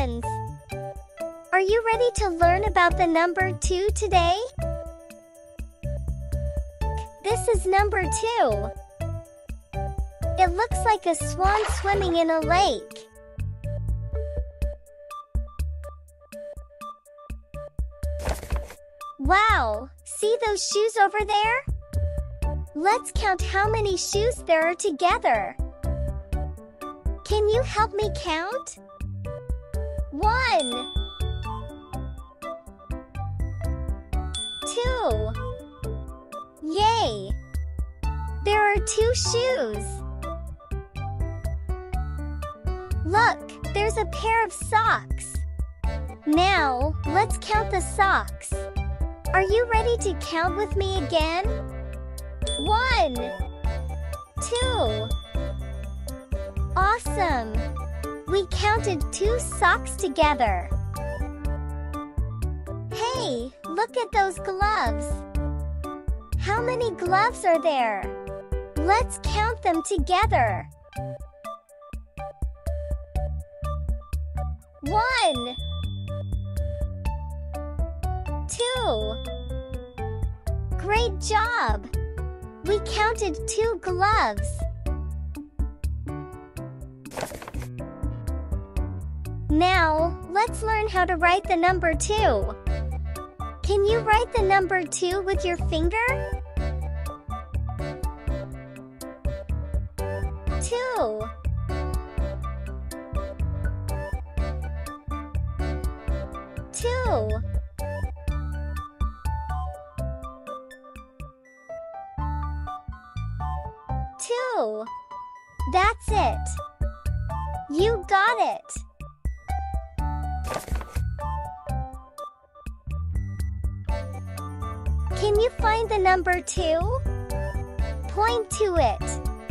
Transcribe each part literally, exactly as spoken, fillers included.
friends! Are you ready to learn about the number two today? This is number two. It looks like a swan swimming in a lake. Wow! See those shoes over there? Let's count how many shoes there are together. Can you help me count? One. Two. Yay! There are two shoes. Look, there's a pair of socks. Now, let's count the socks. Are you ready to count with me again? One. Two. Awesome! We counted two socks together. Hey, look at those gloves. How many gloves are there? Let's count them together. One. Two. Great job! We counted two gloves. Now, let's learn how to write the number two. Can you write the number two with your finger? Two. Two. Two. That's it. You got it. Can you find the number two? Point to it.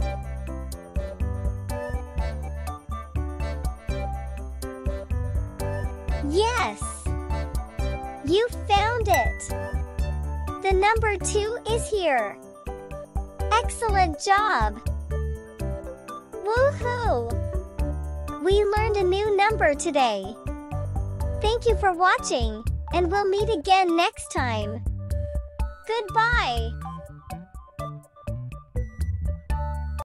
Yes! You found it! The number two is here. Excellent job! Woohoo! We learned a new number today. Thank you for watching, and we'll meet again next time. Goodbye!